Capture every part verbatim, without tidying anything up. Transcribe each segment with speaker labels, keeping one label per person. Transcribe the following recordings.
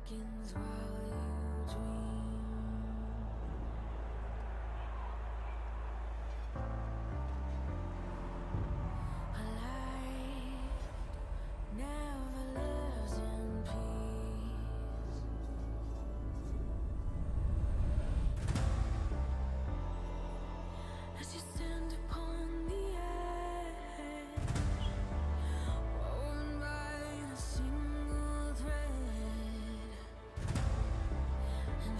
Speaker 1: seconds while you dream. A life never lives in peace. As you stand upon the edge, woven by a single thread, and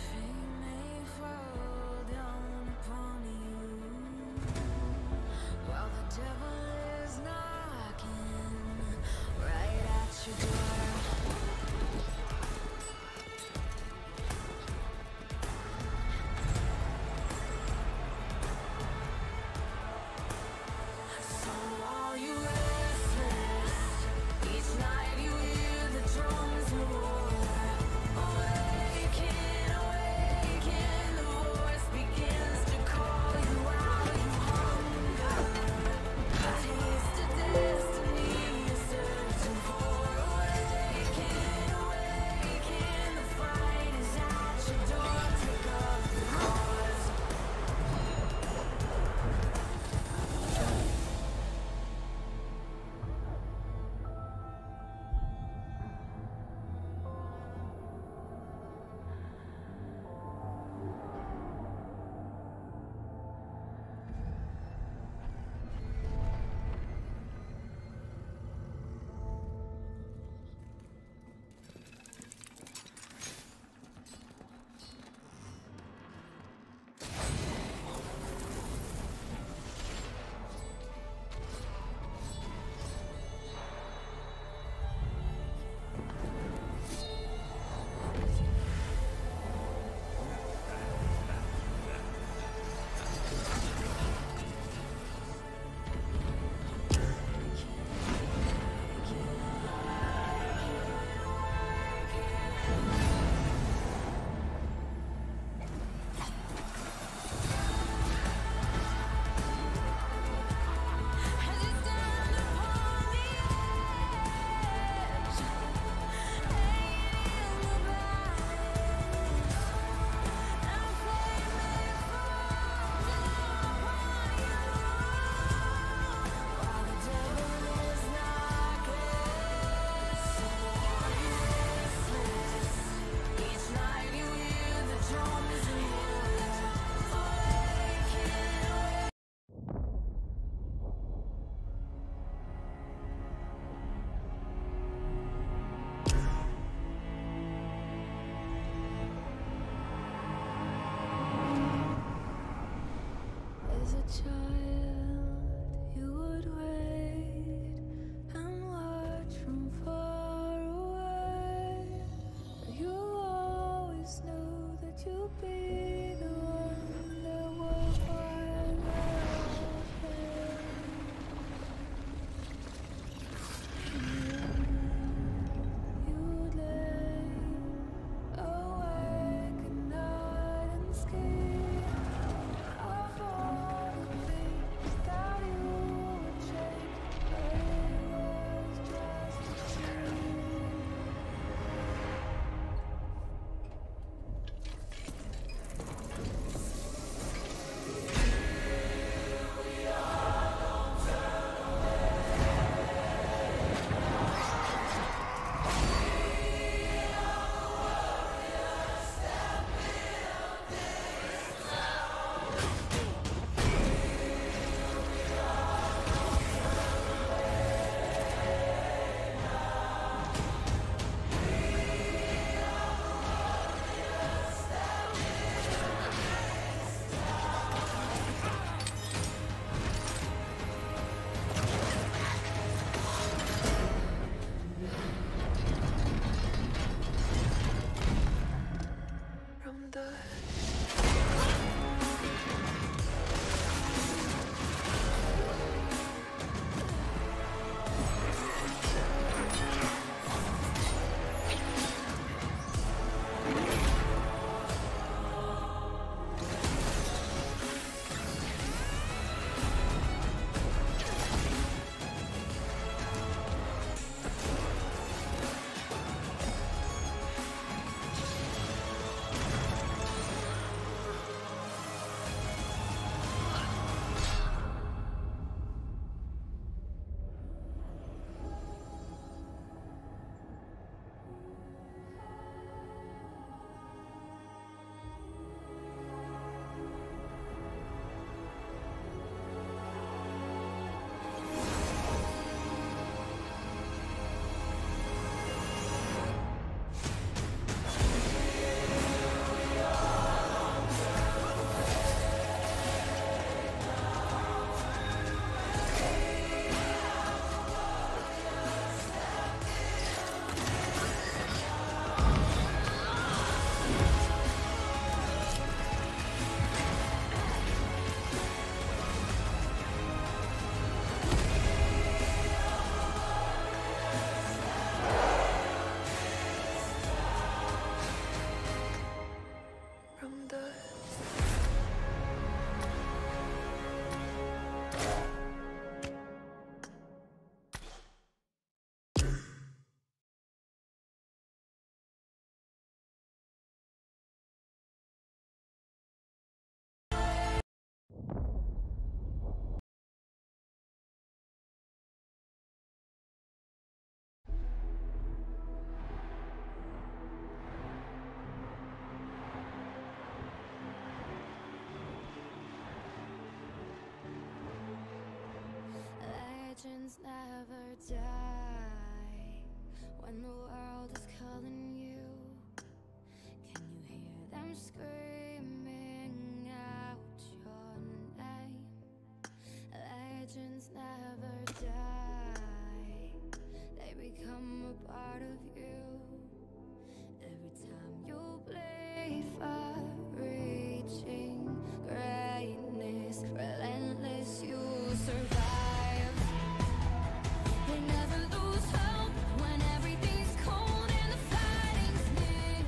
Speaker 1: Legends never die when the world is calling you. Can you hear them screaming out your name? Legends never die, they become a part of you. Every time you play for reaching greatness, relentless, you survive. They never lose hope when everything's cold and the fighting's near.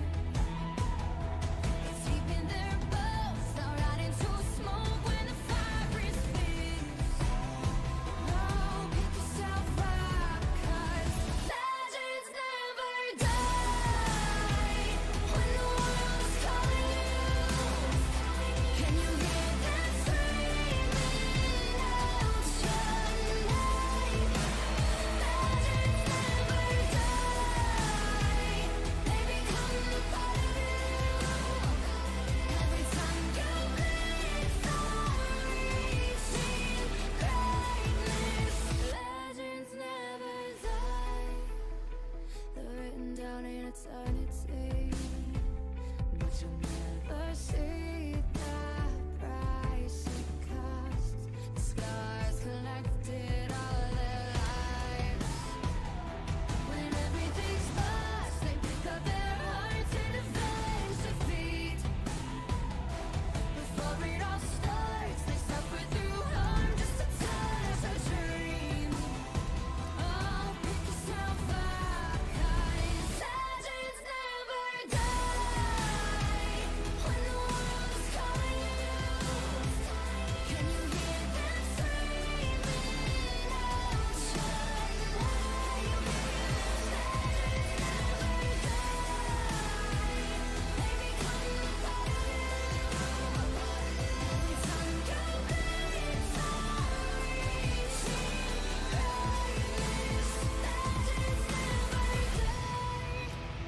Speaker 1: It's deep in their bones, they'll rot into smoke when the fire is fierce. Oh, pick yourself up, 'cause legends never die when the world is calling you. Can you hear them screaming out your name? Legends never die, they become a part of you. Every time you bleed for reaching greatness, legends never die. They're written down in eternity, but you'll never see the price it costs. The scars collected all their lives. When everything's lost, they pick up their hearts and avenge defeat. Before it all starts, they suffer through harm just to touch a dream. Oh, pick yourself up, 'cause legends never die when the world is calling you. Can you hear them screaming out your name? Legends never die, they become a part of you. Every time you bleed for reaching greatness, legends never die.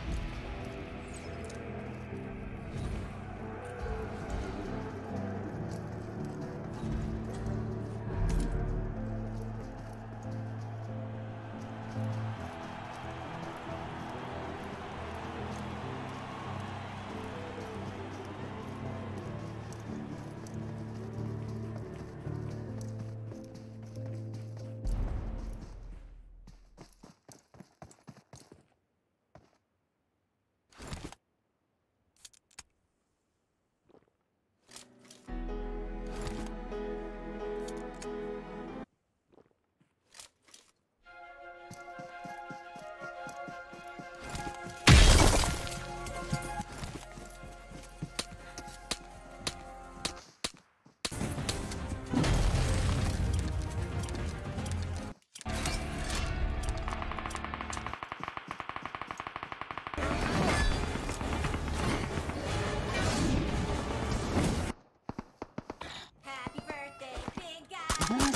Speaker 2: Happy birthday, big guy.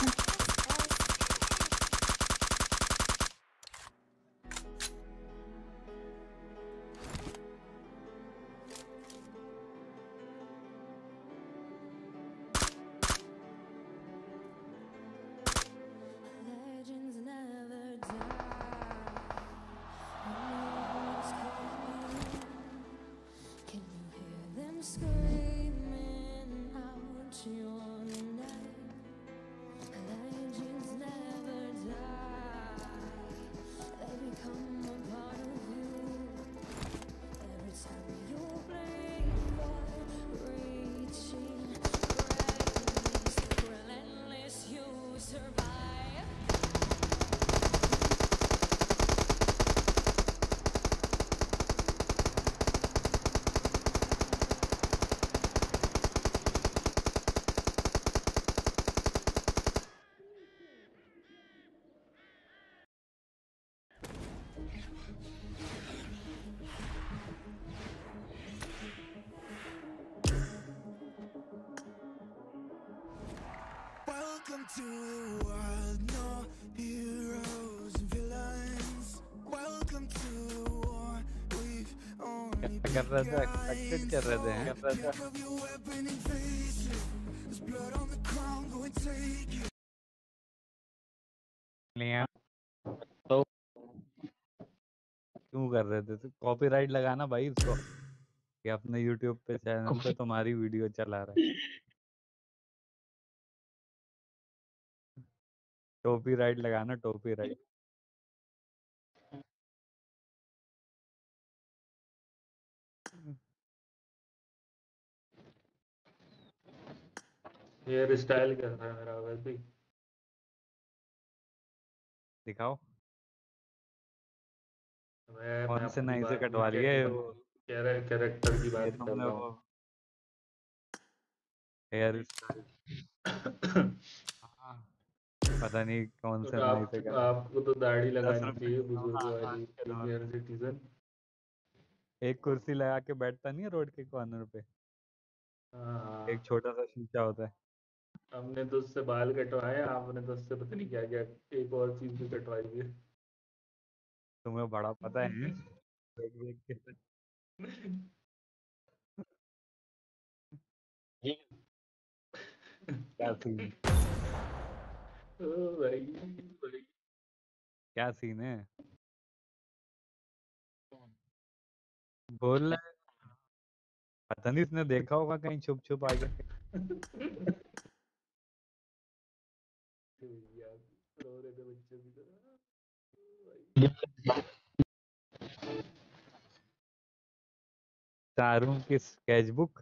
Speaker 1: Legends never die when the world is calling you. Can you hear them screaming out your name? Legends never die, they become a part of you. Every time you bleed for reaching greatness, relentless, you survive.
Speaker 3: Welcome to the world, no heroes and villains. Welcome to the war, we've only
Speaker 4: कर रहा था expected कर रहे थे कर रहा था
Speaker 3: Pick up your weapon and face it. There's blood on the ground, go and take it.
Speaker 4: नहीं है तो क्यों कर रहे थे? तो कॉपीराइट लगाना भाई उसको कि अपने यूट्यूब पे चैनल पे तुम्हारी वीडियो चला रहा है। कॉपीराइट लगाना, कॉपीराइट।
Speaker 5: हेयर स्टाइल कैसा है मेरा वैसे ही?
Speaker 4: दिखाओ
Speaker 5: मैं मैं
Speaker 4: कौन से
Speaker 5: अपनी
Speaker 4: नई से
Speaker 5: बात नहीं
Speaker 4: कटवा रही है वो?
Speaker 5: कैरेक्टर कैरेक्टर की
Speaker 4: ये
Speaker 5: बात कर
Speaker 4: तुमने
Speaker 5: रहा
Speaker 4: वो
Speaker 5: हूँ।
Speaker 4: हेयर स्टाइल, हाँ पता नहीं कौन से
Speaker 5: तो
Speaker 4: नई से
Speaker 5: आप
Speaker 4: कर।
Speaker 5: आपको तो दाढ़ी
Speaker 4: दस
Speaker 5: लगानी
Speaker 4: रुपए
Speaker 5: चाहिए
Speaker 4: किलो,
Speaker 5: बुजुर्ग
Speaker 4: हाँ हाँ
Speaker 5: वाली,
Speaker 4: किलो।
Speaker 5: Senior citizen.
Speaker 4: एक कुर्सी लगा के बैठता नहीं है रोड के कॉर्नर पे, एक
Speaker 5: हाँ,
Speaker 4: छोटा सा शीशा होता है।
Speaker 5: हमने तो उससे बाल कटवाए, आपने तो उससे पता नहीं क्या क्या एक और चीज भी कटवाई है।
Speaker 4: तुम्हें बड़ा पता है देख देख के। क्या सीन,
Speaker 5: ओ भाई भाई।
Speaker 4: क्या सीन है बोल रहे? पता नहीं उसने देखा होगा कहीं छुप छुप आके।
Speaker 5: भैया रो रहे थे बच्चे की तरह।
Speaker 4: शाहरुख की स्केचबुक।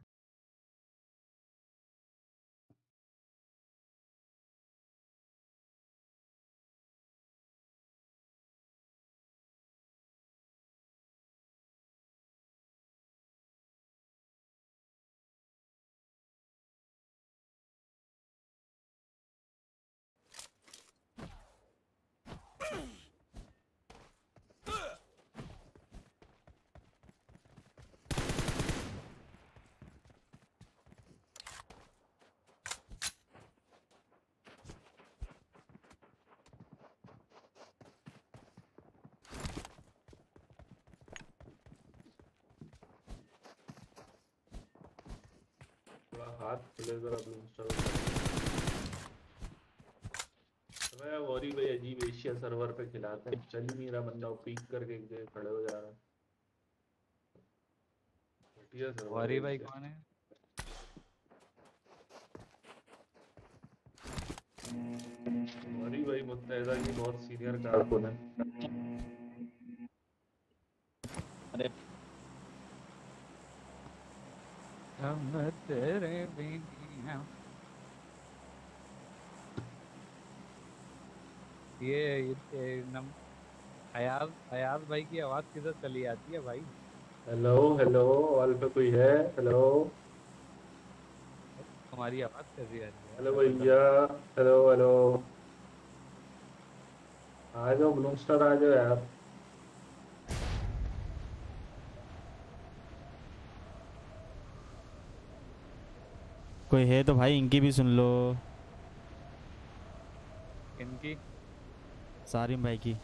Speaker 5: थोड़ा हाथ खुले जरा ब्लू स्टार। अबे वॉरी भाई अजीब एशिया सर्वर पे खिलाते हैं, चल ही नहीं रहा बंदा, वो पीक करके एक जगह खड़े हो जा रहा है। घटिया सर्वर है
Speaker 4: गौरी भाई
Speaker 5: एशिया।
Speaker 4: कौन है?
Speaker 5: वॉरी भाई मुत्तहदा की बहुत सीनियर कारकुन है।
Speaker 4: अरे हम तेरे बिना। ये ये नम अयाज अयाज भाई की आवाज किधर चली आती है भाई?
Speaker 5: हेलो हेलो, ऑल पे कोई है? हेलो
Speaker 4: तुम्हारी आवाज कैसी आ रही है
Speaker 5: हेलो
Speaker 4: डबल
Speaker 5: भैया,
Speaker 4: डबल?
Speaker 5: हेलो हेलो, आ जाओ ब्लू स्टार, आ जाओ यार।
Speaker 6: कोई है तो भाई इनकी भी सुन लो,
Speaker 4: इनकी
Speaker 6: सारिम भाई की।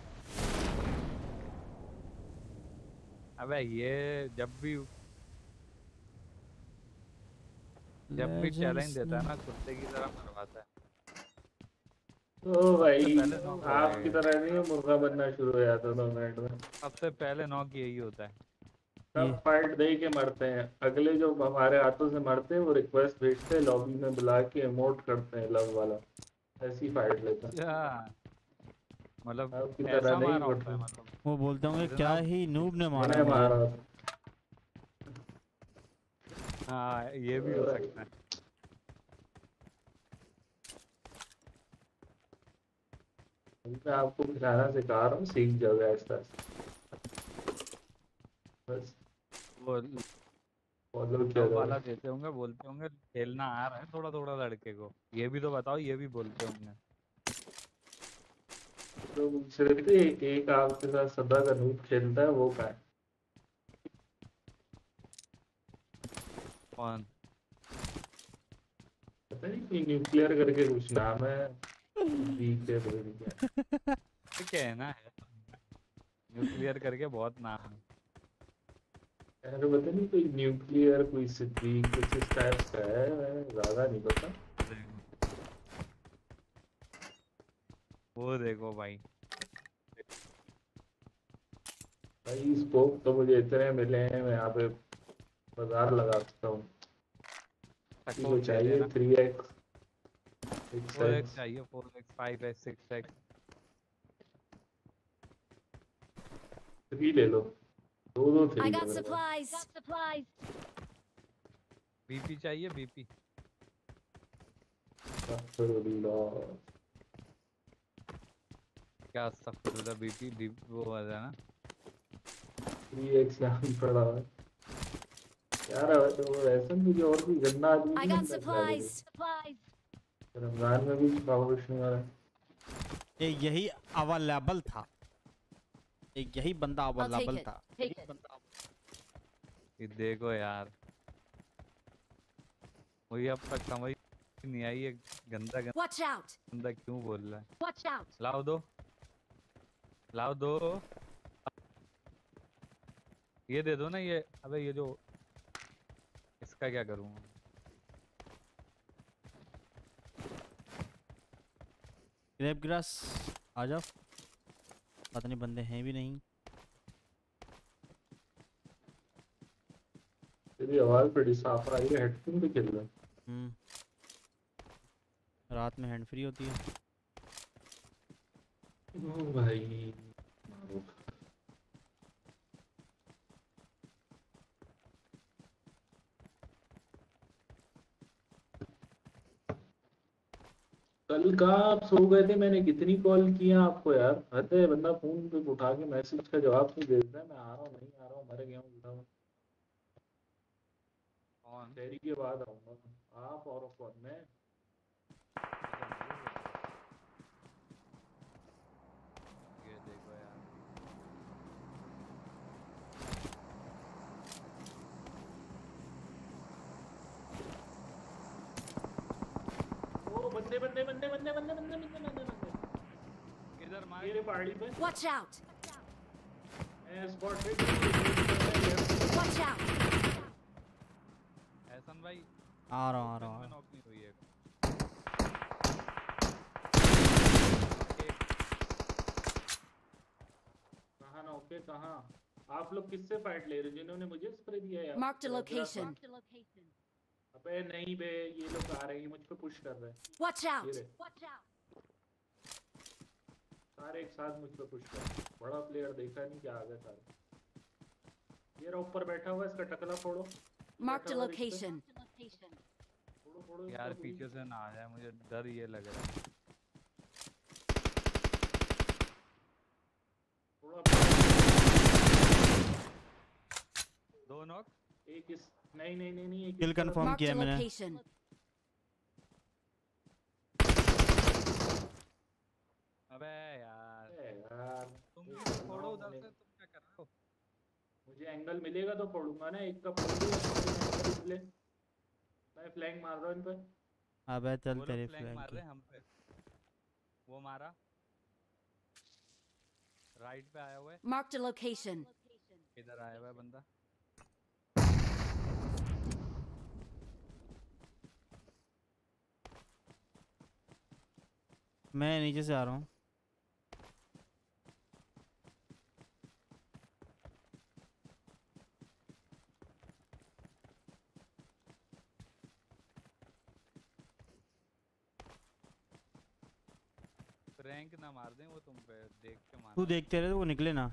Speaker 4: अबे ये जब भी जब भी चैलेंज
Speaker 6: Legends
Speaker 4: देता है
Speaker 6: ने-
Speaker 4: ना कुत्ते की तरह मरवाता है।
Speaker 5: ओ
Speaker 4: सबसे
Speaker 5: भाई,
Speaker 4: पहले नॉक हो
Speaker 5: आपकी
Speaker 4: गए,
Speaker 5: तरह नहीं मुर्गा बनना शुरू हो जाता दो मिनट में।
Speaker 4: सबसे पहले नॉक यही होता है।
Speaker 5: सब
Speaker 6: ये
Speaker 5: फाइट दे के मरते हैं, अगले जो हमारे हाथों से मरते हैं वो रिक्वेस्ट भेजते हैं, लॉबी में बुला के इमोट करते हैं लव वाला, ऐसी फाइट लेते हैं।
Speaker 4: अच्छा, मतलब
Speaker 5: आपकी तरह
Speaker 4: ऐसा
Speaker 5: नहीं
Speaker 4: मारा होता है
Speaker 5: बट
Speaker 4: मतलब
Speaker 6: वो बोलते होंगे क्या
Speaker 4: इतना।
Speaker 6: ही नूब ने मारा
Speaker 5: मैंने
Speaker 6: मुझे।
Speaker 5: मारा।
Speaker 4: हाँ ये भी हो सकता है।
Speaker 5: मैं आपको खिलाना सिखा रहा हूँ, सीख जाओगे ऐसा बस,
Speaker 4: वो
Speaker 5: फॉलो किया
Speaker 4: लव
Speaker 5: करो।
Speaker 4: वाला देते होंगे, बोलते होंगे खेलना आ रहा है थोड़ा थोड़ा लड़के को, ये भी तो बताओ, ये भी बोलते होंगे।
Speaker 5: तो सिर्फ एक एक आपके साथ सदा का नूब खेलता है, वो का है?
Speaker 4: कौन?
Speaker 5: पता नहीं, कोई न्यूक्लियर करके कुछ नाम है, वीक है पता नहीं क्या।
Speaker 4: ठीक है ना, है न्यूक्लियर करके बहुत नाम है।
Speaker 5: यार पता नहीं, कोई न्यूक्लियर कोई सिद्दीक कुछ इस टाइप का है, मैं ज्यादा नहीं पता।
Speaker 4: वो देखो भाई,
Speaker 5: भाई स्कोप तो मुझे इतने मिले हैं, मैं यहाँ पे बाजार लगा सकता हूँ। किसी को
Speaker 4: स्कोप दे
Speaker 5: चाहिए
Speaker 4: देना।
Speaker 5: Three X six
Speaker 4: four X
Speaker 5: X
Speaker 4: चाहिए, four X five X six X.
Speaker 5: Three ले लो, दो दो
Speaker 2: I
Speaker 5: थ्री
Speaker 2: got
Speaker 5: ले लो।
Speaker 2: supplies. Got supplies.
Speaker 4: बीपी चाहिए, बीपी। क्या अस्तगफुरुल्लाह, बीपी बीपी वो वाला ना।
Speaker 5: थ्री एक्स यहाँ भी पड़ा हुआ है यार। अब वो ऐसा मुझे और भी गंदा आदमी
Speaker 2: I
Speaker 5: नहीं
Speaker 2: got
Speaker 5: बनता
Speaker 2: supplies.
Speaker 5: है।
Speaker 2: Supplies.
Speaker 5: रमजान में भी पावर नहीं आ रहा।
Speaker 6: ये यही अवेलेबल था, ये यही बंदा
Speaker 2: I'll take
Speaker 6: अवेलेबल
Speaker 2: it.
Speaker 6: था।
Speaker 2: Take it.
Speaker 4: ये देखो यार, मुझे अब तक समझ नहीं आई ये गंदा गंदा
Speaker 2: Watch out.
Speaker 4: गंदा क्यों बोल रहा है।
Speaker 2: Watch out.
Speaker 4: लाओ दो, लाओ दो। ये दे दो ना ये। अबे ये जो, इसका क्या करूँगा।
Speaker 6: ग्रेप ग्रास आ जाओ, पता नहीं बंदे हैं भी नहीं।
Speaker 5: तेरी आवाज बड़ी साफ आ रही है, हेडफोन पे खेल रहा है।
Speaker 6: हम्म, रात में हैंड फ्री होती है।
Speaker 5: ओ भाई कल का आप सो गए थे, मैंने कितनी कॉल किया आपको यार। हद है, बंदा फोन पे उठा के मैसेज का जवाब नहीं देता है। मैं आ रहा हूँ, नहीं आ रहा हूँ, मर गया हूँ, उठा हूँ।
Speaker 4: कौन?
Speaker 5: शहरी के बाद आऊंगा। आप और कौन? मैं।
Speaker 4: ये देखो यार,
Speaker 5: ओ बंदे बंदे बंदे बंदे बंदे बंदे बंदे बंदे बंदे
Speaker 4: किधर मार?
Speaker 5: मेरे पहाड़ी पे।
Speaker 2: Watch out.
Speaker 5: स्पॉट पे।
Speaker 2: Watch out.
Speaker 4: एहसन भाई,
Speaker 6: आ रहा हूँ आ रहा
Speaker 4: में
Speaker 6: हूँ।
Speaker 4: नॉक नहीं हुई है।
Speaker 5: कहाँ ना ओके कहाँ? आप लोग किससे फाइट ले रहे हो? जिन्होंने मुझे स्प्रे दिया है?
Speaker 2: Marked a location.
Speaker 5: अबे नहीं बे, ये लोग आ रहे हैं, मुझ पे पुश कर रहे हैं।
Speaker 2: Watch out.
Speaker 5: ये रहे।
Speaker 2: Watch out.
Speaker 5: सारे एक साथ मुझ पे पुश कर रहे हैं। बड़ा प्लेयर देखा नहीं, क्या आ गए सारे। ये रहा ऊपर बैठा हुआ है, इसका टकला फोड़ो।
Speaker 2: Marked a
Speaker 5: बैठा हुआ है इस पे।
Speaker 2: location.
Speaker 5: फोड़ो फोड़ो
Speaker 4: यार
Speaker 5: इसको,
Speaker 4: पीछे से ना आ जाए, मुझे डर ये लग रहा है।
Speaker 5: फोड़ो।
Speaker 4: दो नॉक।
Speaker 5: एक इस नहीं नहीं नहीं नहीं एक
Speaker 6: किल
Speaker 5: इस तरफ।
Speaker 6: कंफर्म
Speaker 2: Marked
Speaker 6: किया
Speaker 2: a
Speaker 6: मैंने।
Speaker 2: location.
Speaker 4: अबे यार,
Speaker 5: अबे यार
Speaker 4: तुम
Speaker 5: एक
Speaker 4: भी
Speaker 5: तो
Speaker 4: फोड़ो
Speaker 5: नॉक
Speaker 4: उधर
Speaker 5: होने-
Speaker 4: से, तुम क्या कर रहे हो?
Speaker 5: मुझे एंगल मिलेगा तो फोड़ूंगा ना। एक का फोड़ दिया, एंगल मिले। मैं फ्लैंक मार रहा हूँ इन पे।
Speaker 6: अबे चल
Speaker 4: वो
Speaker 6: तेरे
Speaker 4: लोग फ्लैंक
Speaker 6: फ्लैंक
Speaker 4: मार
Speaker 6: की।
Speaker 4: रहे हैं हम पे। वो मारा, राइट पे आया हुआ है।
Speaker 2: Marked a location.
Speaker 4: इधर आया हुआ है बंदा।
Speaker 6: मैं नीचे से आ रहा हूँ।
Speaker 4: रैंक ना मार दें वो तुम पे, देख के मार।
Speaker 6: तू देखते रहे, वो निकले ना।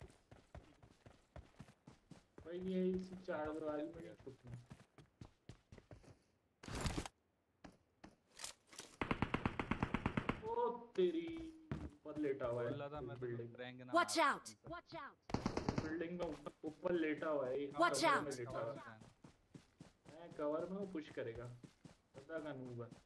Speaker 5: भाई ये इस चार दीवारी में नहीं छुपना। ओ तेरी ऊपर लेटा हुआ है
Speaker 4: बोल रहा था मैं,
Speaker 5: बिल्डिंग
Speaker 4: रैंक ना
Speaker 2: Watch
Speaker 4: मार
Speaker 2: out.
Speaker 4: दें।
Speaker 2: Watch out.
Speaker 5: बिल्डिंग में ऊपर ऊपर लेटा हुआ है। एक
Speaker 2: Watch
Speaker 5: कवर
Speaker 2: out.
Speaker 5: में लेटा हुआ है। मैं कवर में हूँ, पुश करेगा। पता का नूब है।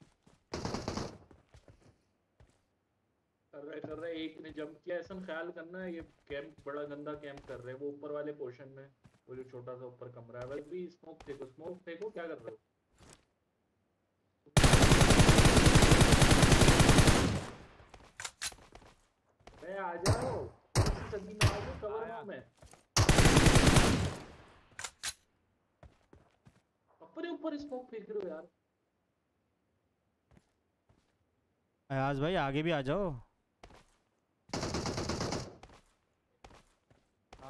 Speaker 5: कर रहे कर रहे एक ने जंप किया। ऐसा ख्याल करना है, ये कैंप बड़ा गंदा कैंप कर रहे हैं। वो ऊपर वाले पोर्शन में, वो जो छोटा सा ऊपर कमरा है, वैसे भी स्मोक फेंको। स्मोक फेंको, क्या कर रहे हो? मैं आ जाओ, सभी में आ जाओ, कवर में हूं मैं। अपने ऊपर स्मोक फेंक रहे हो यार।
Speaker 6: अयाज भाई आगे भी आ जाओ।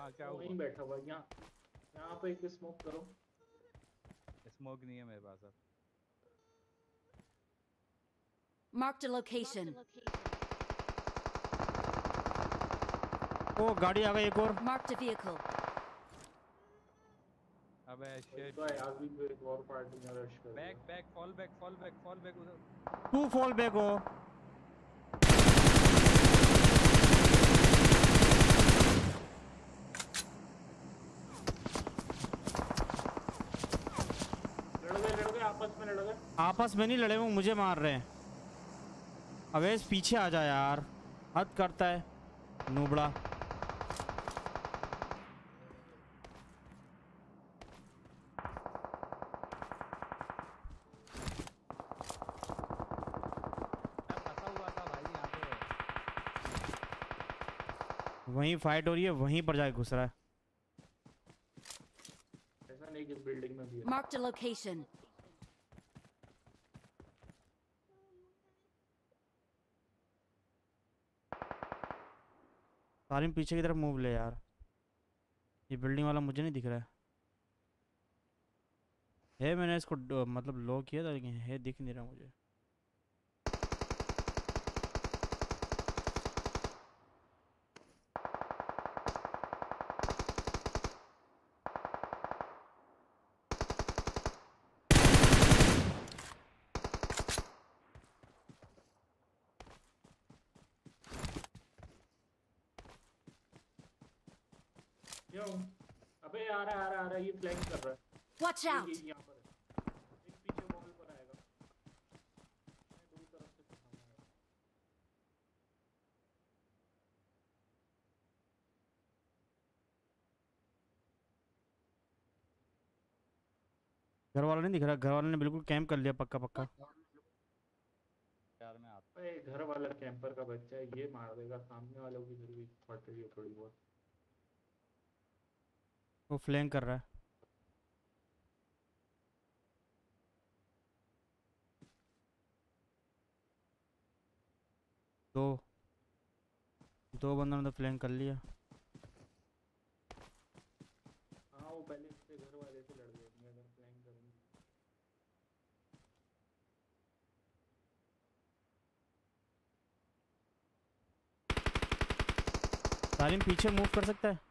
Speaker 4: हाँ क्या
Speaker 5: वो वहीं
Speaker 4: हुआ?
Speaker 5: बैठा हुआ है, यहाँ यहाँ पे एक स्मोक करो।
Speaker 4: स्मोक नहीं है मेरे पास अब।
Speaker 2: Marked a location.
Speaker 6: ओ गाड़ी आ गई एक और।
Speaker 2: Marked a vehicle.
Speaker 4: अबे शिट।
Speaker 5: तो यार भी कोई एक और पार्टी में रश कर
Speaker 4: back back fall back fall back fall back उधर।
Speaker 6: तू फॉल बैक हो।
Speaker 5: लड़ गए लड़ गए आपस में लड़ गए।
Speaker 6: आपस में नहीं लड़े, वो मुझे मार रहे हैं। अवेश पीछे आ जा यार, हद करता है नूबड़ा।
Speaker 4: फंसा हुआ था भाई यहाँ पे।
Speaker 6: वहीं फाइट हो रही है, वहीं पर जाके घुस रहा है।
Speaker 5: ऐसा नहीं कि इस बिल्डिंग में भी है।
Speaker 2: Marked a location.
Speaker 6: सारिम पीछे की तरफ मूव ले यार, ये बिल्डिंग वाला मुझे नहीं दिख रहा है। है मैंने इसको ड- मतलब लो किया था, लेकिन है दिख नहीं रहा मुझे।
Speaker 5: क्यों? अबे आ रहा है आ रहा है आ रहा है, ये फ्लैंक कर रहा है।
Speaker 2: Watch
Speaker 5: ये-
Speaker 2: out!
Speaker 5: ये यहाँ पर है। एक पीछे वॉल पर आएगा। मैं दो तरफ से फंसाऊंगा।
Speaker 6: घर वाला नहीं दिख रहा, घर वाले ने बिल्कुल कैंप कर लिया पक्का पक्का।
Speaker 4: यार मैं आता।
Speaker 5: अबे घर वाला कैंपर का बच्चा है, ये मार देगा सामने वालों की। फिर भी फट रही है थोड़ी बहुत।
Speaker 6: वो फ्लैंक कर रहा है। दो दो बंदों ने तो फ्लैंक कर लिया।
Speaker 5: हाँ वो पहले इससे घर वाले से लड़ जाएंगे अगर फ्लैंक करेंगे।
Speaker 6: सालिम पीछे मूव कर सकता है।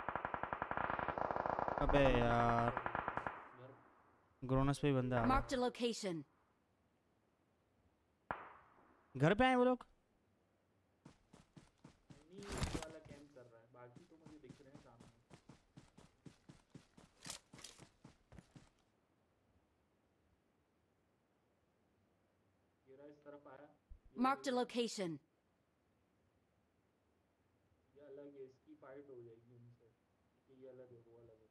Speaker 6: अबे यार,
Speaker 5: घर
Speaker 6: ग्रोनस पे ही बंदा आ गया।
Speaker 2: Marked a location.
Speaker 6: घर पे आए वो लोग।
Speaker 5: नहीं ये वाला कैंप कर रहा है, बाकी तो मुझे दिख रहे हैं सामने। ये रहा इस तरफ आया। ये
Speaker 2: Marked a
Speaker 5: वाली-
Speaker 2: location.
Speaker 5: ये अलग है, इसकी फाइट हो जाएगी उनसे। ये अलग है, वो अलग है।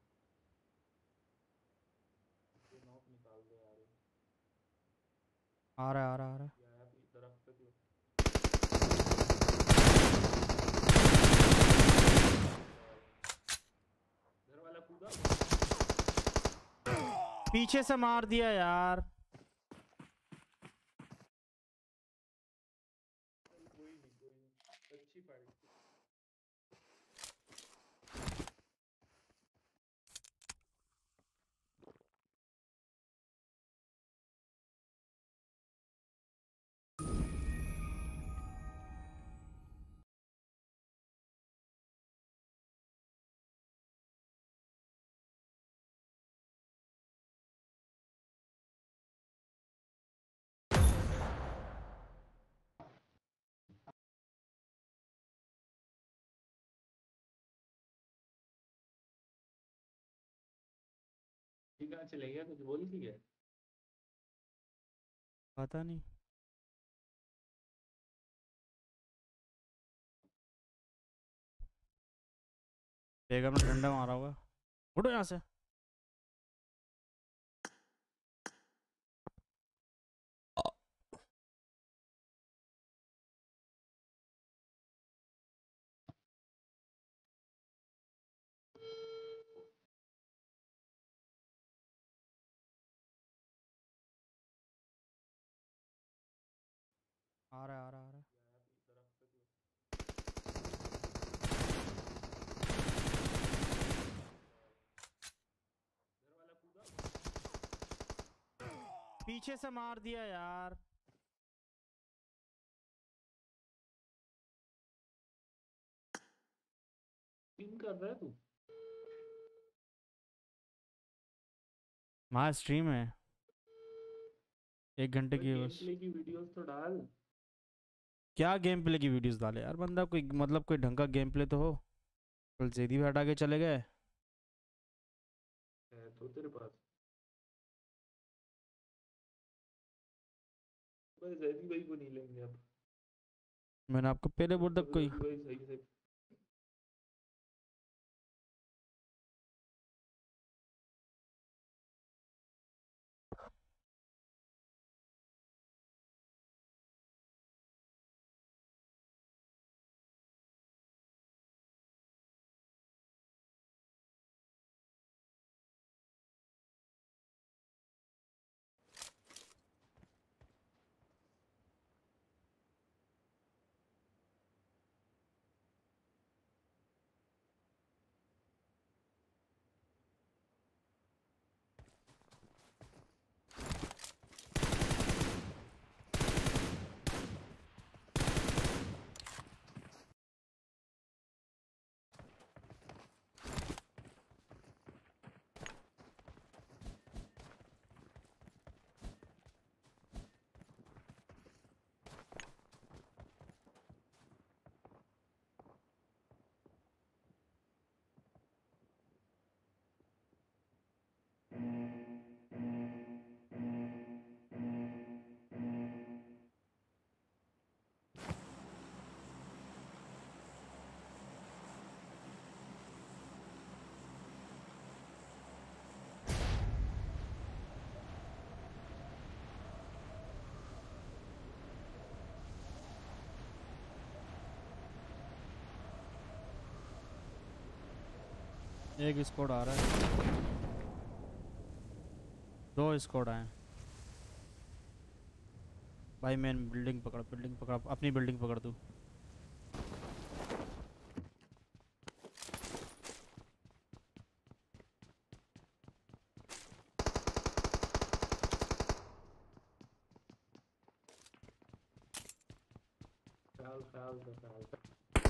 Speaker 5: ये नॉक निकाल दे यार। ये
Speaker 6: आ रहा है आ रहा है, आ रहा है।
Speaker 5: ये आया भी दरख्त पे क्यों? घर वाला कूदा।
Speaker 6: पीछे से मार दिया यार।
Speaker 5: चल कोई नहीं कोई नहीं, अच्छी फाइट थी। ये कहाँ चले गया, कुछ बोल की गया?
Speaker 6: पता नहीं। बेगम ने डंडा मारा होगा। उठो यहाँ से। आ रहा है आ रहा है, आ रहा है।
Speaker 5: ये आया भी दरख्त पे क्यों?
Speaker 6: पीछे से मार दिया यार।
Speaker 5: स्ट्रीम कर रहा है तू?
Speaker 6: वहाँ स्ट्रीम है एक घंटे की
Speaker 5: गेम
Speaker 6: बस।
Speaker 5: प्ले की वीडियोस तो डाल।
Speaker 6: क्या गेम प्ले की वीडियोस डाले यार, बंदा कोई मतलब कोई ढंग का गेम प्ले तो हो। कल जेदी भी हटा के चले गए।
Speaker 5: है तो तेरे पास? भाई जैदी भाई को नहीं लेंगे अब।
Speaker 6: मैंने आपको पहले बोल तक कोई
Speaker 5: जैदी भाई सही से
Speaker 6: एक स्क्वाड आ रहा है, दो स्क्वाड आए। भाई मैन बिल्डिंग पकड़, बिल्डिंग पकड़, अपनी बिल्डिंग पकड़ तू।
Speaker 5: ख्याल ख्याल का ख्याल का।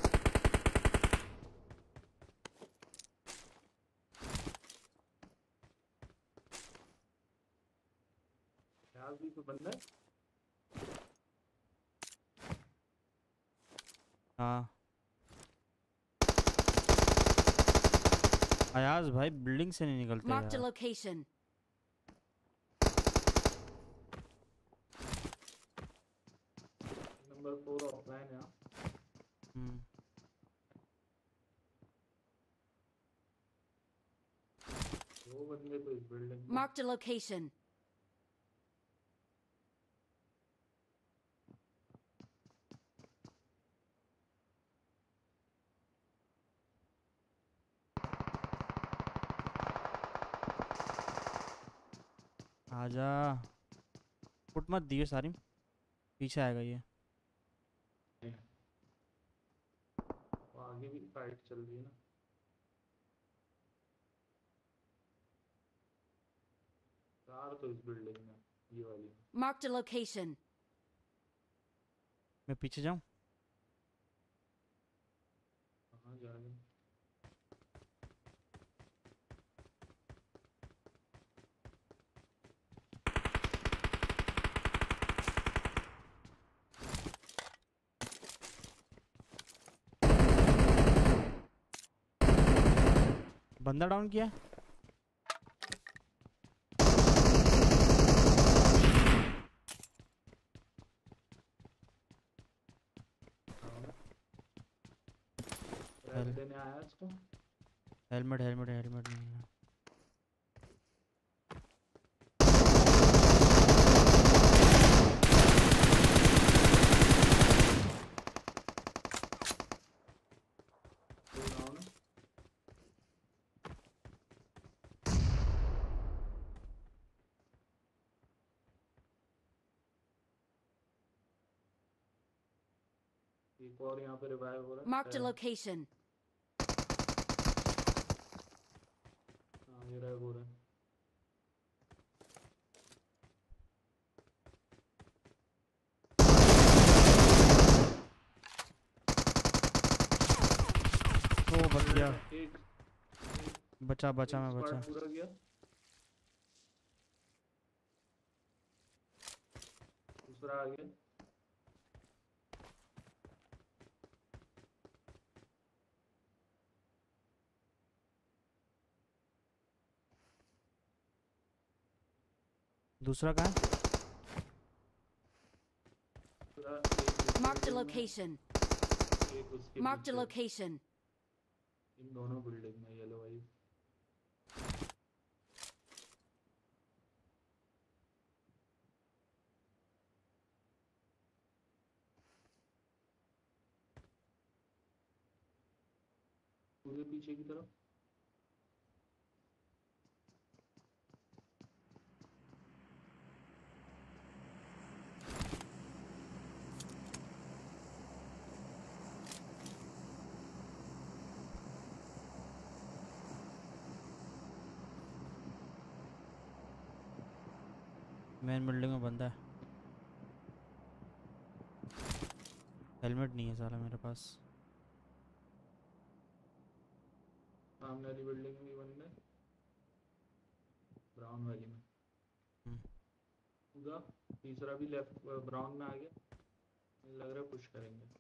Speaker 5: ख्याल भी तो बंदा है।
Speaker 6: हाँ अयाज भाई बिल्डिंग से नहीं निकलते
Speaker 2: Marked a
Speaker 6: यार।
Speaker 2: location.
Speaker 5: नंबर फोर ऑफलाइन है।
Speaker 6: हम्म
Speaker 5: दो बंदे तो इस बिल्डिंग में।
Speaker 2: Marked a location.
Speaker 6: आजा, फुट मत दिए सारी, पीछे आएगा ये।
Speaker 5: वो आगे भी फाइट चल रही है ना। कार तो इस बिल्डिंग में, ये वाली।
Speaker 2: Marked a location.
Speaker 6: मैं पीछे जाऊं?
Speaker 5: कहाँ जा रहे हैं?
Speaker 6: बंदा डाउन किया।
Speaker 5: रेड देने आया इसको।
Speaker 6: हेलमेट हेलमेट हेलमेट नहीं है।
Speaker 5: कोई डाउन है। एक और यहाँ पे रिवाइव हो रहा है।
Speaker 2: Marked a
Speaker 5: है।
Speaker 2: location.
Speaker 5: हाँ ये रिवाइव हो रहा है।
Speaker 6: ओ बच गया।
Speaker 5: एक
Speaker 6: बचा बचा मैं
Speaker 5: एक
Speaker 6: बचा।
Speaker 5: स्क्वाड पूरा गया। दूसरा आ गया।
Speaker 6: दूसरा कहाँ है?
Speaker 5: दूसरा एक
Speaker 2: Marked a
Speaker 5: building में,
Speaker 2: location.
Speaker 5: एक उसके
Speaker 2: Marked a
Speaker 5: पीछे।
Speaker 2: location.
Speaker 5: इन दोनों बिल्डिंग में येलो वाली। पूरे पीछे की तरफ।
Speaker 6: मेन बिल्डिंग में बंदा है। हेलमेट नहीं है साला मेरे पास।
Speaker 5: सामने वाली बिल्डिंग में भी बंद है। ब्राउन वाली में।
Speaker 6: हम्म।
Speaker 5: पूरा तीसरा भी लेफ्ट ब्राउन में आ गया। मुझे लग रहा है पुश करेंगे।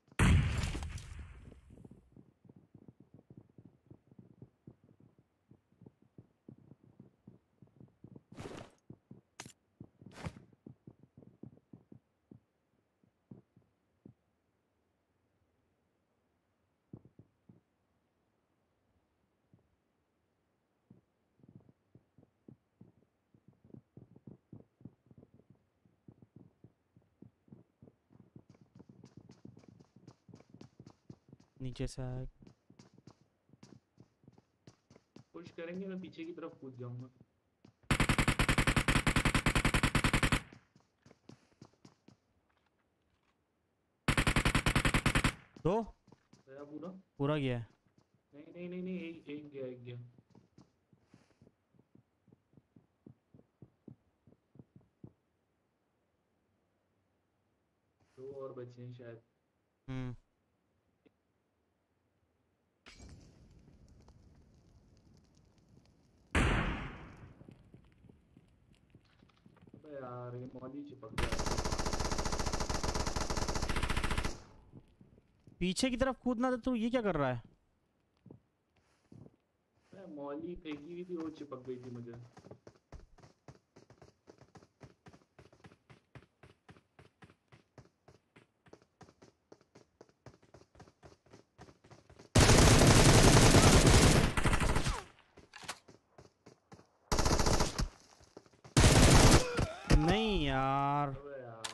Speaker 6: नीचे से आया।
Speaker 5: पुश करेंगे, मैं पीछे की तरफ कूद जाऊंगा।
Speaker 6: दो
Speaker 5: गया पूरा।
Speaker 6: पूरा गया है।
Speaker 5: नहीं नहीं नहीं नहीं एक एक गया एक गया। दो और बचे हैं शायद।
Speaker 6: हम्म।
Speaker 5: अबे यार ये मॉली चिपक गया।
Speaker 6: पीछे की तरफ कूदना था तू, ये क्या कर रहा है?
Speaker 5: मैं मॉली फेंकी हुई थी, वो चिपक गई थी मुझे।
Speaker 6: नहीं यार।
Speaker 5: अबे यार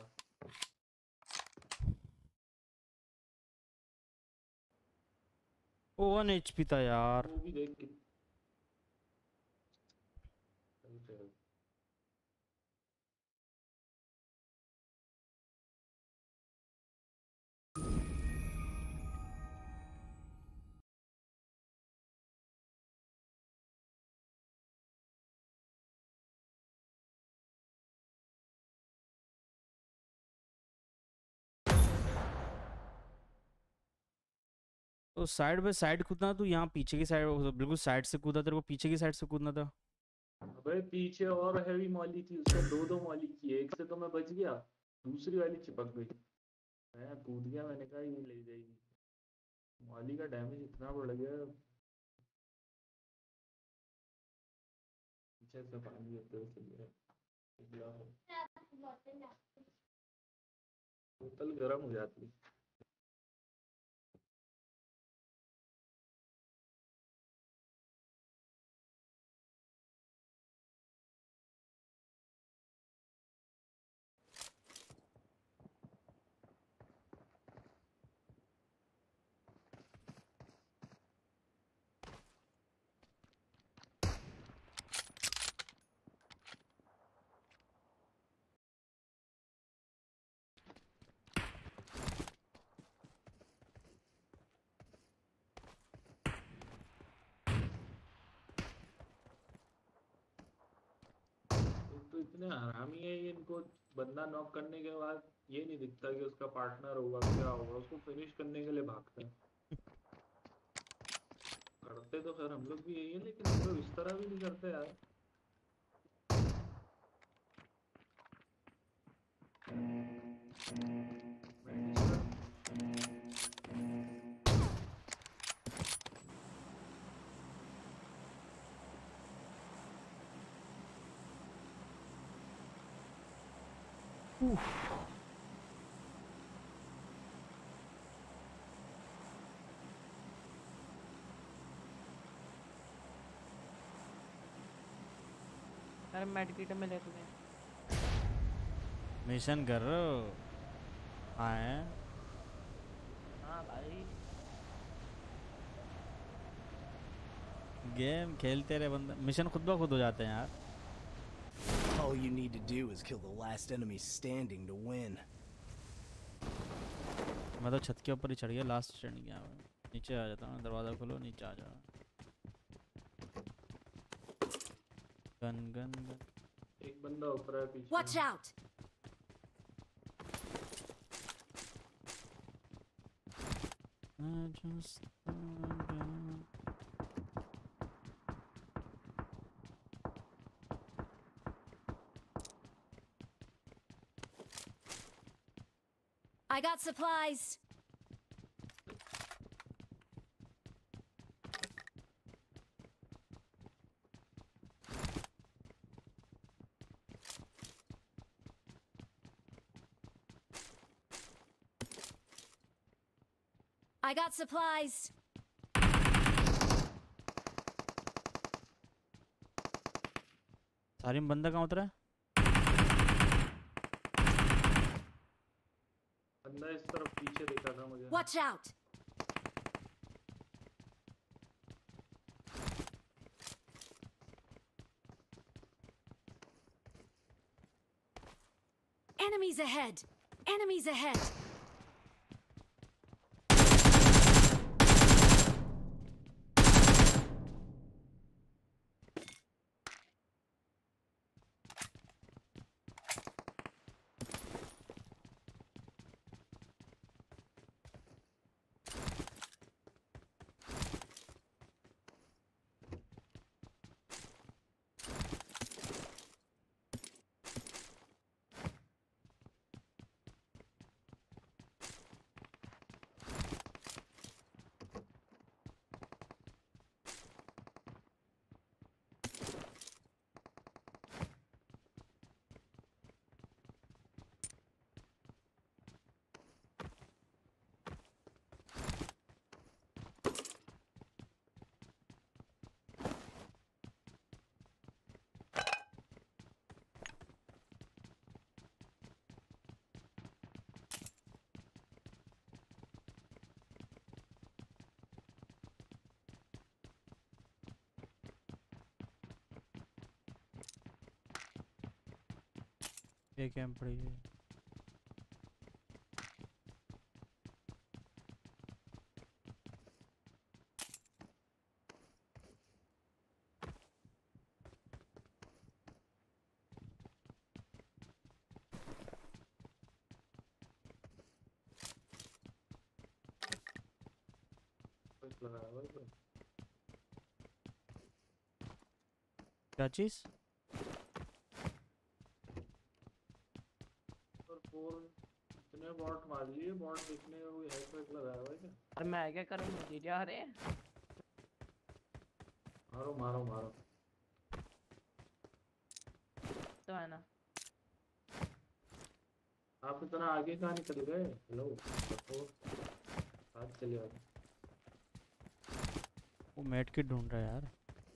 Speaker 6: ओ वन एच पी था यार।
Speaker 5: वो भी देख के सही से।
Speaker 6: तो साइड बाय साइड कूदना था, तू यहाँ पीछे की साइड बिल्कुल साइड से कूदा, तेरे को पीछे की साइड से कूदना था।
Speaker 5: अबे पीछे और हैवी मॉली थी, उसने दो दो मॉली की। एक से तो मैं बच गया, दूसरी वाली चिपक गई। मैं कूद गया, मैंने कहा ये ले जाएगी। मॉली का डैमेज इतना बढ़ गया। पीछे से पानी होते हुए चल गया। बोतल गर्म हो जाती है। तो इतने हरामी है ये, इनको बंदा नॉक करने के बाद ये नहीं दिखता कि उसका पार्टनर होगा क्या होगा, उसको फिनिश करने के लिए भागते हैं। तो खैर हम लोग भी यही है, लेकिन हम लोग इस तरह भी नहीं करते यार।
Speaker 7: अरे मेडिकेट में ले ले।
Speaker 6: मिशन कर रहे हो? आए
Speaker 7: हाँ भाई
Speaker 6: गेम खेलते रहे बंदा, मिशन खुद ब खुद हो जाते हैं यार।
Speaker 8: All you need to do is kill the last enemy standing to win.
Speaker 6: मैं तो छत के ऊपर ही चढ़ गया, लास्ट स्टैंड गया। नीचे आ जाता हूँ, दरवाज़ा खोलो, नीचे आ जाओ। Gun gun gun.
Speaker 5: एक बंदा ऊपर है पीछे।
Speaker 2: Watch out!
Speaker 6: I just wanna-
Speaker 2: I got supplies. I got supplies.
Speaker 6: सारी में बंदा कहाँ उतरा है?
Speaker 5: बंदा इस तरफ पीछे दिखा था मुझे।
Speaker 2: Watch out! Enemies ahead! Enemies ahead!
Speaker 6: ये कैंप पड़ी है।
Speaker 5: कुछ लगा है भाई तो।
Speaker 6: क्या चीज?
Speaker 5: और फोर इतने बॉट मार लिए, बॉट दिखने में कोई हैक वैक लगा है भाई क्या?
Speaker 7: अरे मैं क्या करूँ, मुझे जा रहे हैं।
Speaker 5: मारो मारो मारो।
Speaker 7: तो है ना,
Speaker 5: आप इतना आगे कहाँ निकल गए? हेलो साथ चले आओ।
Speaker 6: वो मेट किट ढूंढ रहा है यार।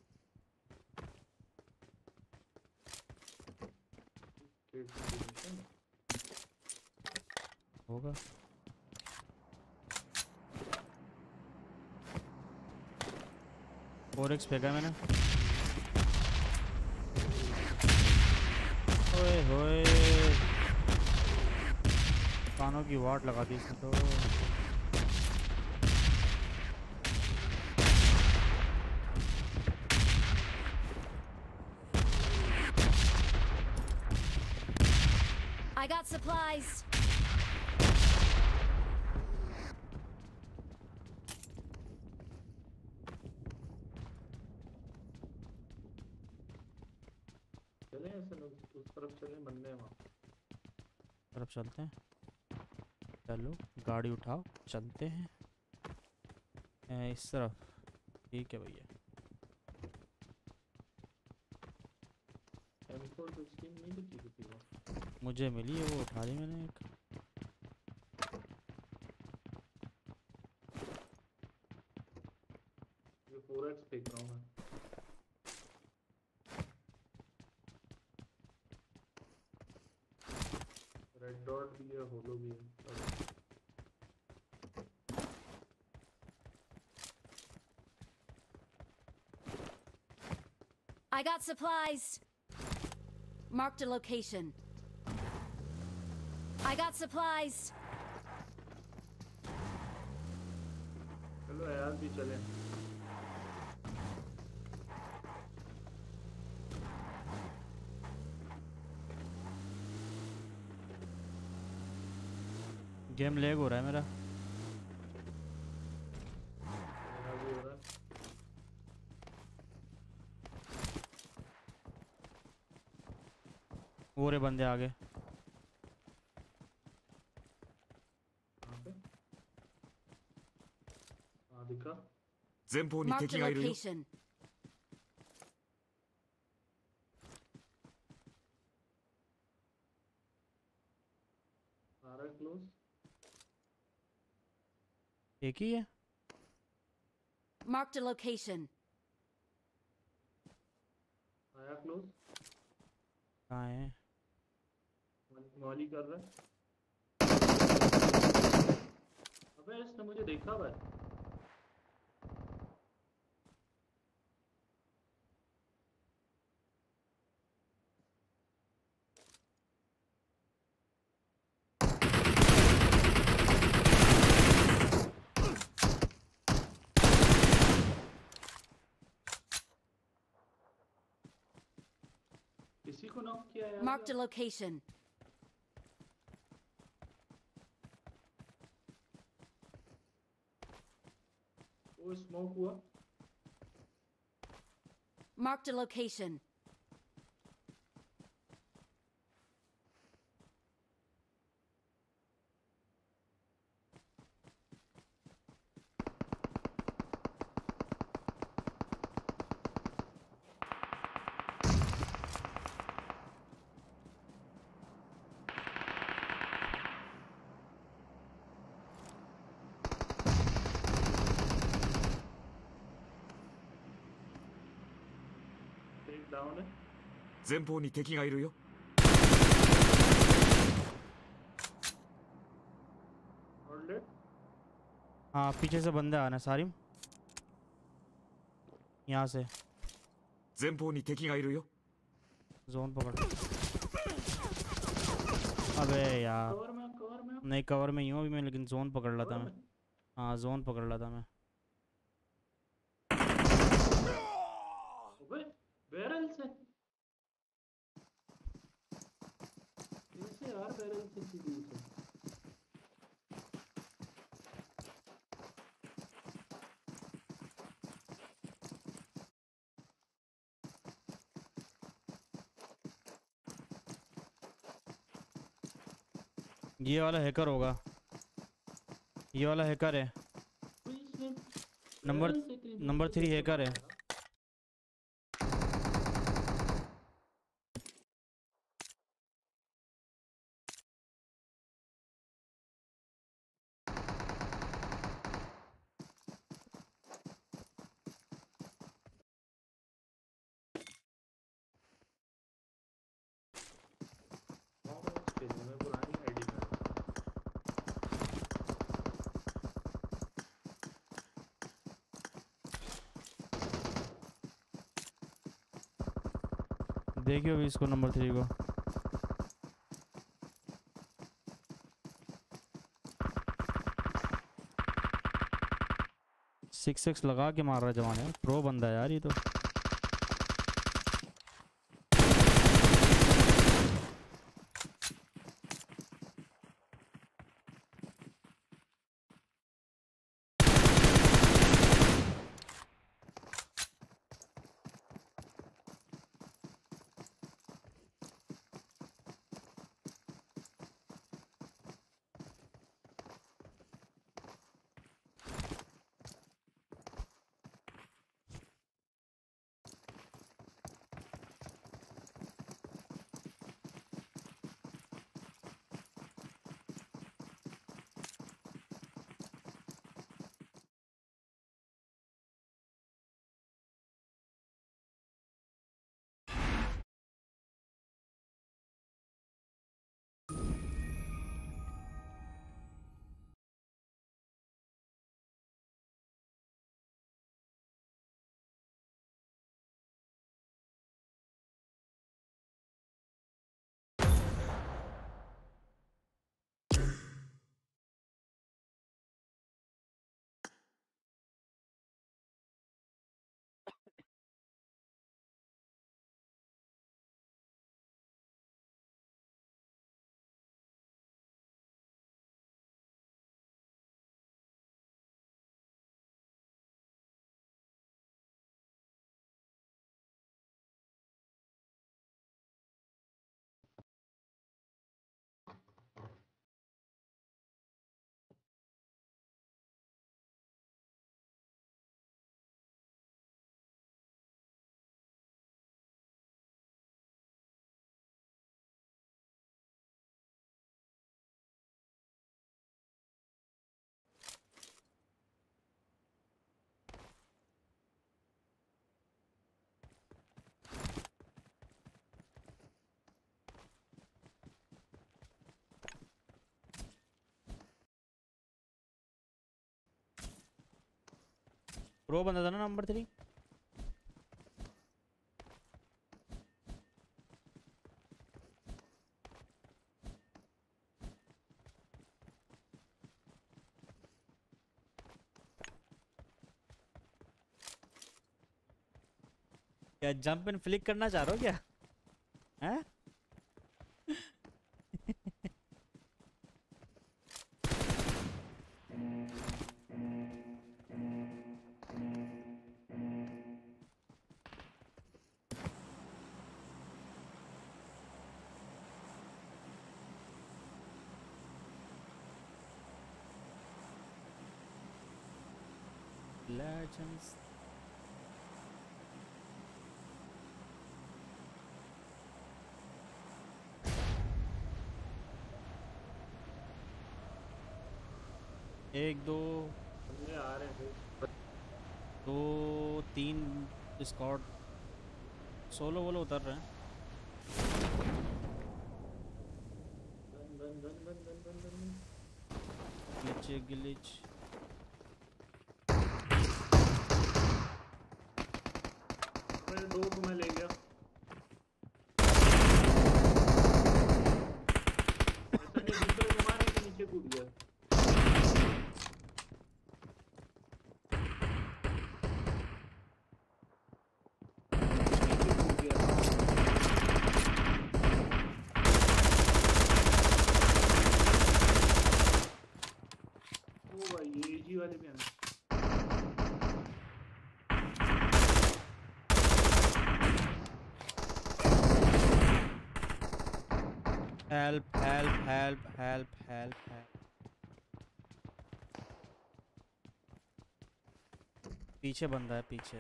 Speaker 6: होगा फोर एक्स फेंका मैंने। ओए होए, कानों की वाट लगा दी इसने तो।
Speaker 2: I got supplies.
Speaker 5: उस तरफ चले, बनने वहाँ।
Speaker 6: तरफ चलते हैं, चलो गाड़ी उठाओ चलते हैं। ए, इस तरफ ठीक है भैया।
Speaker 5: एम फोर सिक्सटीन नहीं दिखी किसी को।
Speaker 6: मुझे मिली है, वो उठा ली मैंने एक।
Speaker 5: ये फोर एक्स फेंक रहा हूँ मैं। रेड डॉट भी है, होलो भी है।
Speaker 2: I got supplies. Marked a location. I got supplies.
Speaker 5: चलो यार भी चले।
Speaker 6: गेम लैग हो रहा है मेरा।
Speaker 5: मेरा भी हो रहा है।
Speaker 6: वो रे बंदे आगे।
Speaker 5: कहाँ पे? हाँ दिखा।
Speaker 9: 前方に
Speaker 2: Marked
Speaker 9: 敵
Speaker 2: a
Speaker 9: がいるよ。
Speaker 2: location.
Speaker 5: आ रहा है क्लोज।
Speaker 6: एक ही है।
Speaker 2: Marked a location.
Speaker 5: आया क्लोज।
Speaker 6: कहाँ है?
Speaker 5: मॉली कर रहा है। अबे इसने मुझे देखा भाई। किसी को नॉक किया यार।
Speaker 2: Marked a location.
Speaker 5: वो स्मोक हुआ।
Speaker 2: Marked a location.
Speaker 5: एक डाउन है।
Speaker 9: 前方に敵がいるよ。
Speaker 5: और लेट।
Speaker 6: हाँ पीछे से बंदे आना सारिम। यहाँ से
Speaker 9: 前方に敵がいるよ。
Speaker 6: जोन पकड़। अबे यार
Speaker 5: कवर में कवर में
Speaker 6: नहीं, कवर में ही हूँ अभी मैं, लेकिन जोन पकड़ रहा था
Speaker 5: कवर
Speaker 6: मैं।
Speaker 5: में।
Speaker 6: हाँ जोन पकड़ रहा था मैं।
Speaker 5: अबे बैरल से कैसे यार, बैरल से इतनी दूर से।
Speaker 6: ये वाला हैकर होगा, ये वाला हैकर है।
Speaker 5: कोई इसने
Speaker 6: नंबर
Speaker 5: बैरल से इतनी दूर
Speaker 6: नंबर
Speaker 5: से
Speaker 6: थ्री
Speaker 5: कैसे
Speaker 6: हैकर है।
Speaker 5: मारा? हाँ, मैं उस पेज में पुरानी आईडी में।
Speaker 6: देखियो अभी इसको नंबर थ्री को। सिक्स सिक्स लगा के मार रहा है जवान यार, प्रो बंदा है यार ये तो। प्रो बंदा था ना नंबर थ्री। क्या जंप एंड फ्लिक करना चाह रहे हो क्या? हैं? Legends. एक दो
Speaker 5: बंदे आ रहे थे।
Speaker 6: दो तीन स्कॉट सोलो वोलो उतर रहे हैं।
Speaker 5: Gun gun gun gun gun gun gun.
Speaker 6: गिलिच गिलिच
Speaker 5: मेरे दो को मैं ले गया। ऐसा नहीं दूसरे को मारने के नीचे कूद गया। वाले भी हैं।
Speaker 6: Help help help help help help. पीछे बंदा है पीछे।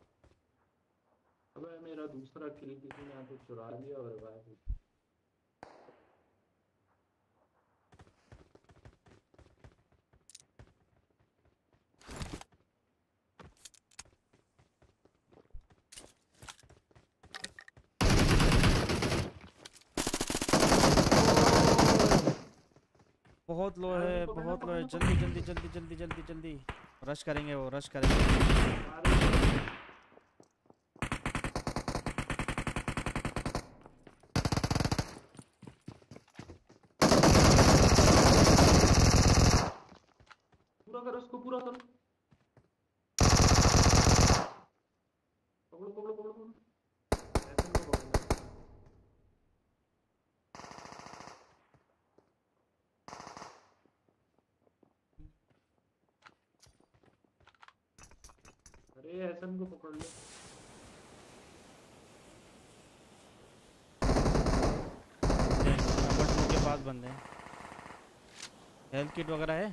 Speaker 5: अबे मेरा दूसरा किल किसी ने आके चुरा लिया और भाई
Speaker 6: बहुत लो है बहुत लो है। जल्दी जल्दी जल्दी जल्दी जल्दी जल्दी रश करेंगे वो रश करेंगे।
Speaker 5: पूरा करो उसको पूरा करो। पकड़ो पकड़ो पकड़ो पकड़ो ऐसे नहीं पकड़ना। अरे ऐसन को पकड़ लो।
Speaker 6: नंबर टू के पास बंदे हैं। हेल्थ किट वगैरह है?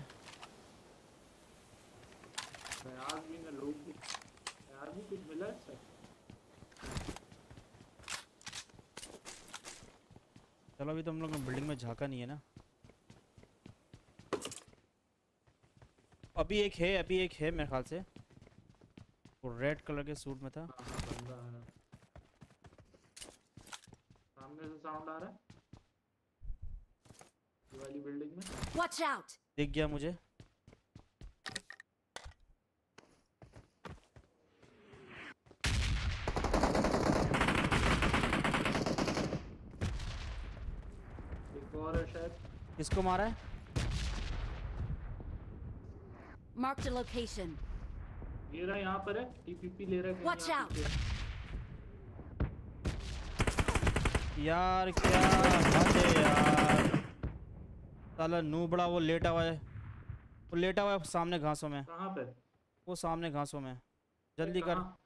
Speaker 5: आज भी ना लोग भी आज भी कुछ मिला है सर।
Speaker 6: चलो अभी तो हम लोग बिल्डिंग में झांका नहीं है ना। अभी एक है अभी एक है मेरे ख्याल से। वो रेड कलर के सूट में था।
Speaker 5: हाँ हाँ बंदा है। सामने से साउंड आ रहा है ये वाली बिल्डिंग में।
Speaker 2: Watch out!
Speaker 6: दिख गया मुझे।
Speaker 5: एक और है शायद।
Speaker 6: किसको मारा है?
Speaker 2: Marked a location.
Speaker 5: ये रहा यहाँ पर है। टीपीपी ले रहा है कहीं
Speaker 2: Watch
Speaker 5: यहाँ
Speaker 2: out!
Speaker 5: पीछे।
Speaker 6: यार क्या हद है यार। साला नूबड़ा वो लेटा हुआ है। वो लेटा हुआ है सामने घासों में।
Speaker 5: कहाँ पे?
Speaker 6: वो सामने घासों में। जल्दी कर।
Speaker 5: कहाँ?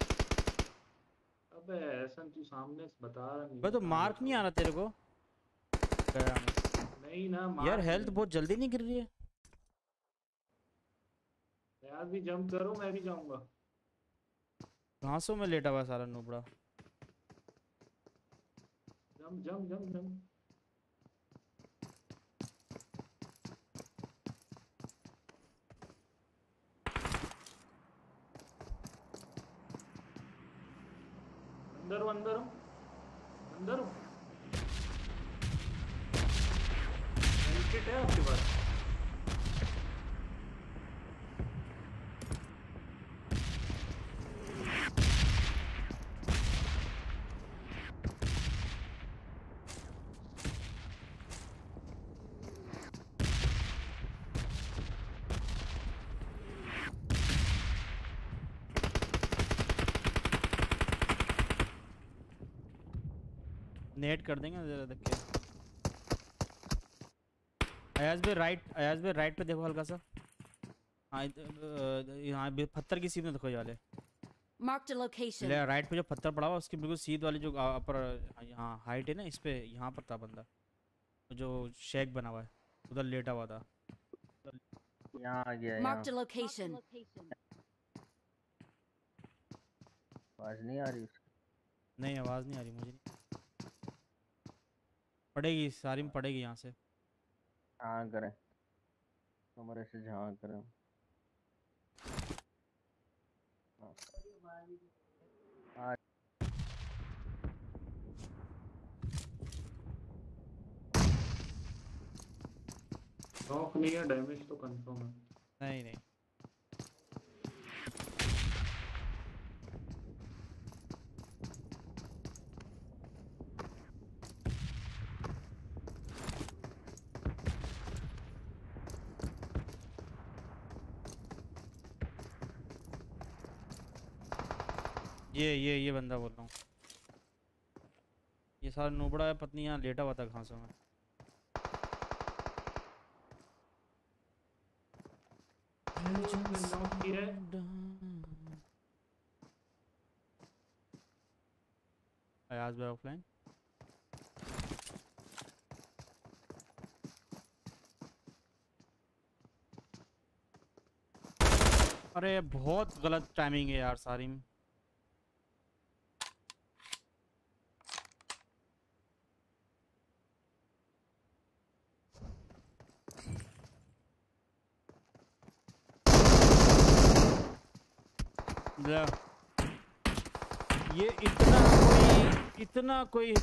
Speaker 5: अबे ऐसा तू सामने से बता रहा नहीं।
Speaker 6: भाई तो मार्क नहीं आ रहा तेरे को? गया मैं।
Speaker 5: नहीं ना
Speaker 6: यार
Speaker 5: मार्क
Speaker 6: हेल्थ
Speaker 5: नहीं।
Speaker 6: बहुत जल्दी नहीं गिर रही है।
Speaker 5: यार भी जंप करो मैं भी जाऊंगा।
Speaker 6: घासों में लेटा हुआ है सारा नूबड़ा।
Speaker 5: Jump jump jump jump. अंदर हो अंदर हो अंदर हो। हेल्थ है आपके पास?
Speaker 6: नेट कर देंगे जरा देख के। अयाज भाई राइट, अयाज भाई राइट पे देखो हल्का सा। हाँ इध- अ, यहाँ भी पत्थर की सीध में देखो ये वाले।
Speaker 2: Marked a location.
Speaker 6: ले राइट पे जो पत्थर पड़ा हुआ उसकी बिल्कुल सीध वाली जो अपर यहाँ हाइट है ना, इस पे यहाँ पर था बंदा जो शेक बना हुआ है, उधर लेटा हुआ था।
Speaker 10: यहाँ आ गया,
Speaker 2: Marked
Speaker 10: यहाँ
Speaker 2: a location.
Speaker 10: आवाज नहीं आ रही उसकी।
Speaker 6: नहीं आवाज़ नहीं आ रही मुझे। नहीं पड़ेगी सारी में पड़ेगी यहाँ से।
Speaker 10: हाँ करें कमरे से झाँक करें। हाँ। आ-
Speaker 5: नॉक नहीं है, डैमेज तो कंफर्म है।
Speaker 6: नहीं नहीं ये ये ये बंदा बोल रहा हूँ। ये सारा नोबड़ा है पत्नी यहाँ लेटा हुआ था घासों में।
Speaker 5: नॉक किया है।
Speaker 6: अयाज भाई ऑफलाइन। अरे बहुत गलत टाइमिंग है यार सारी में। ले, ये इतना कोई इतना कोई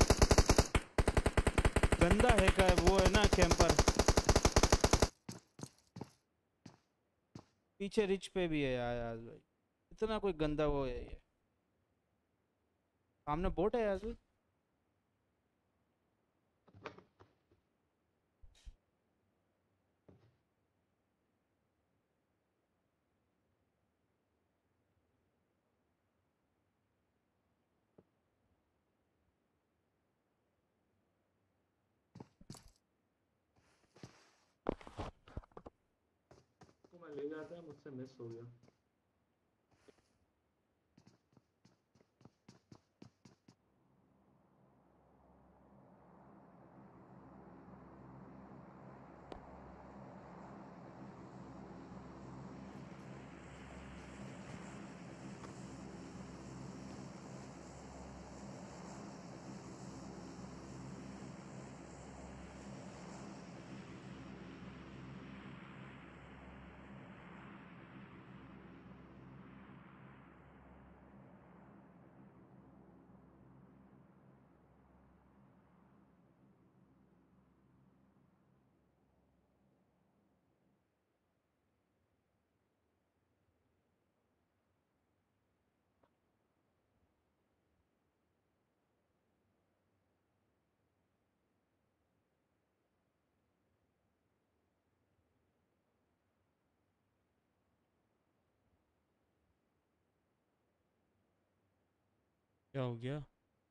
Speaker 6: गंदा है का वो है ना कैंपर। पीछे रिच पे भी है यार यार भाई, इतना कोई गंदा वो है ये। सामने बोट है यार भाई।
Speaker 5: तो मैं ले जाता है, मुझसे मिस हो गया।
Speaker 6: क्या हो गया?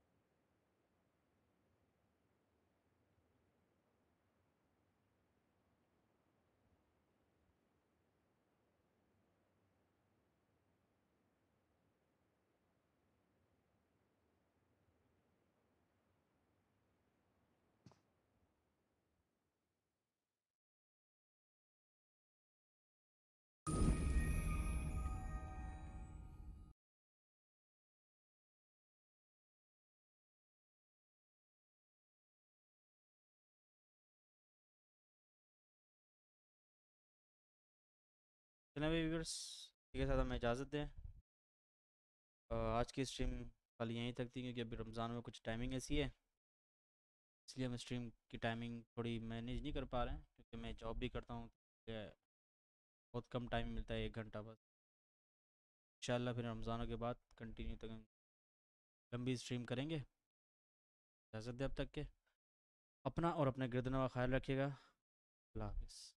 Speaker 6: चलिए व्यूअर्स, ठीक है साथ हमें इजाज़त दें। अ, आज की स्ट्रीम कल यहीं तक थी क्योंकि अभी रमज़ान में कुछ टाइमिंग ऐसी है, इसलिए हम स्ट्रीम की टाइमिंग थोड़ी मैनेज नहीं कर पा रहे हैं क्योंकि मैं जॉब भी करता हूँ। बहुत कम टाइम मिलता है, एक घंटा बस। इंशाल्लाह फिर रमज़ानों के बाद कंटिन्यू तक लंबी स्ट्रीम करेंगे। इजाज़त दें अब तक के। अपना और अपने गिरदनों का ख्याल रखिएगा। अल्लाह हाफिज़।